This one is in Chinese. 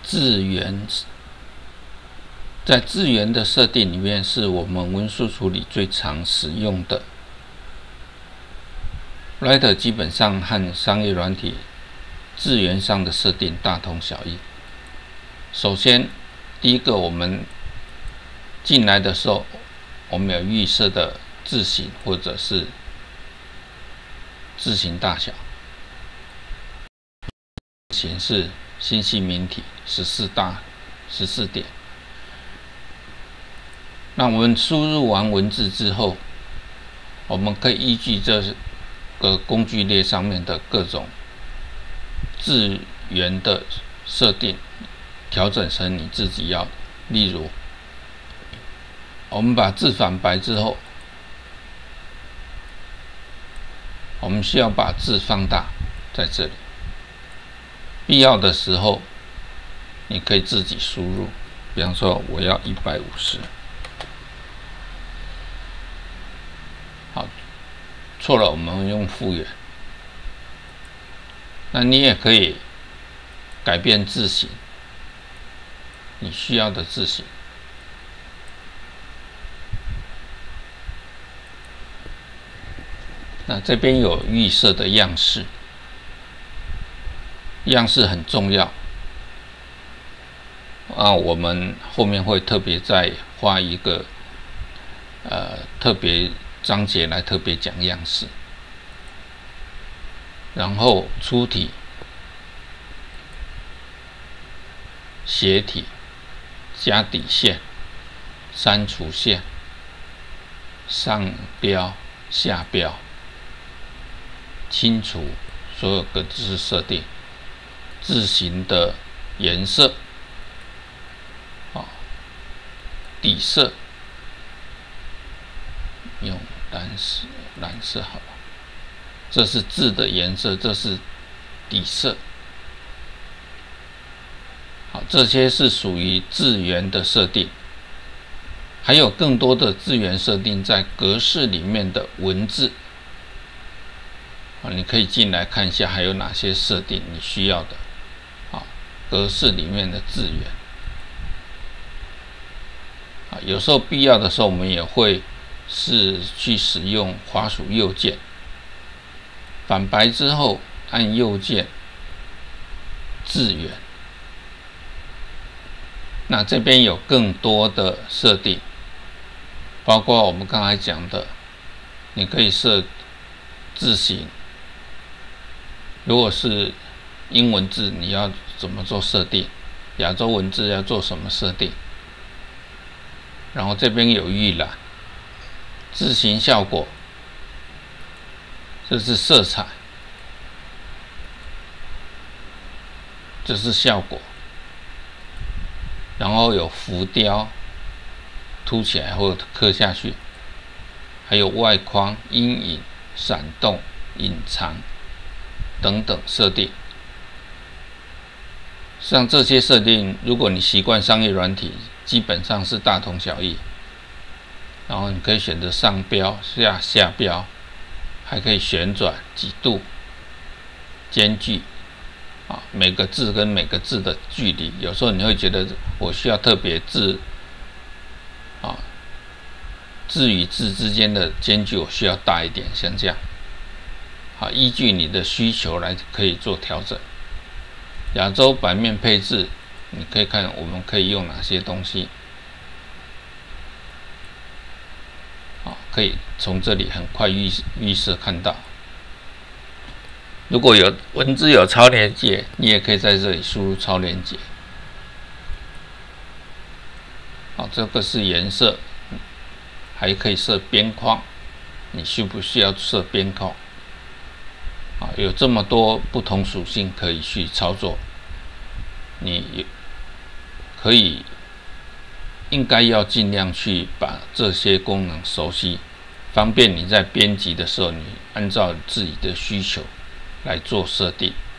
字元，在字元的设定里面，是我们文书处理最常使用的。Writer 基本上和商业软体字元上的设定大同小异。首先，第一个，我们进来的时候，我们有预设的字型或者是字型大小。形式新细明体14点。那我们输入完文字之后，我们可以依据这个工具列上面的各种字元的设定，调整成你自己要的。例如，我们把字反白之后，我们需要把字放大，在这里。必要的时候，你可以自己输入。比方说，我要150。好，错了，我们用复原。那你也可以改变字型，你需要的字型。那这边有预设的样式，样式很重要。我们后面会特别再画一个特别章节来特别讲样式。然后粗体、斜体、加底线、删除线、上标、下标、清除所有个字设定、字型的颜色、底色，用蓝色好了。这是字的颜色，这是底色。好，这些是属于字元的设定。还有更多的字元设定在格式里面的文字。你可以进来看一下还有哪些设定你需要的。格式里面的字元。有时候必要的时候，我们也会去使用滑鼠右键。反白之后按右键字元。那这边有更多的设定，包括我们刚才讲的，你可以设字型。如果是英文字，你要怎么做设定？亚洲文字要做什么设定？然后这边有预览，字形效果。这是色彩，这是效果，然后有浮雕，凸起来或刻下去，还有外框、阴影、闪动、隐藏等等设定。像这些设定，如果你习惯商业软体，基本上是大同小异。然后你可以选择上标、下标。还可以旋转几度、间距，每个字跟每个字的距离。有时候你会觉得我需要特别字与字之间的间距我需要大一点，像这样。依据你的需求来可以做调整。亚洲版面配置，你可以看我们可以用哪些东西。可以从这里很快预设看到。如果有文字有超连结，你也可以在这里输入超连结。这个是颜色，还可以设边框。你需不需要设边框？有这么多不同属性可以去操作，你可以。应该要尽量去把这些功能熟悉，方便你在编辑的时候，你按照自己的需求来做设定。